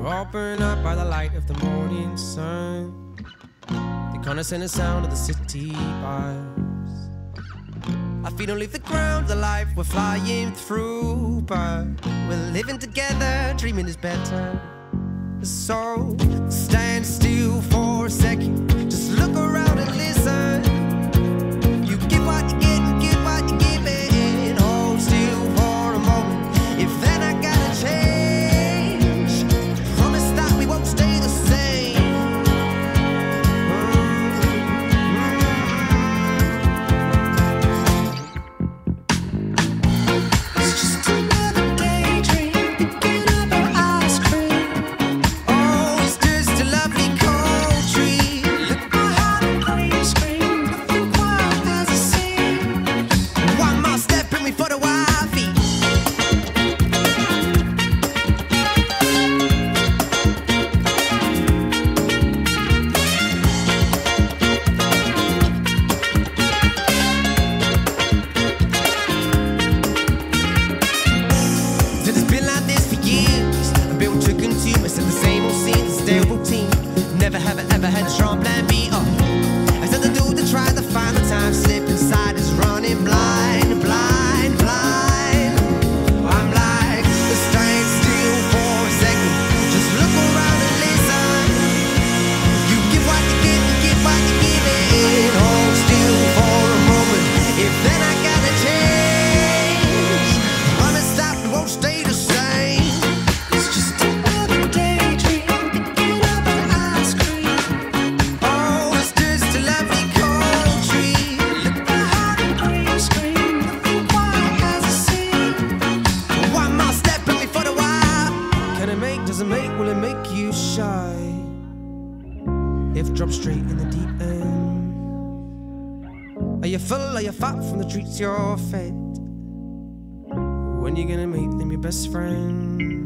all burned up by the light of the morning sun, the condescending sound of the city bars. Our feet don't leave the ground, the life we're flying through, but we're living together, dreaming is better. So stand still for a second, just look around and listen. You get what you get and get what you give it. Hold still for a moment, if then I gotta change, promise that we won't stay the same. It's just another daydream, picking up our ice cream. Oh, it's just a lovely cold tree. Look, my heart and green screen, nothing quite as it seems. One more step, bring me for the wild feet. It's been like this for years. I've been to consume, it's in the same old scenes, it's their routine. Never have I ever had a strong plan B. I said the dude to try to find the time slip inside is running blind, blind, blind. I'm like, stand still for a second, just look around and listen. You give what you get and get what you give it. Hold still for a moment, if then I gotta change, promise that we won't stay the same. It's just another daydream, picking up an ice cream. Oh, it's just a lovely cold tree. Look, my heart and green screen, nothing quite as it seems. One more step, bring me for the wild. Can it make, does it make, will it make you shy? If drop straight in the deep end. Are you full, are you fat from the treats you're fed? When you gonna make them your best friend?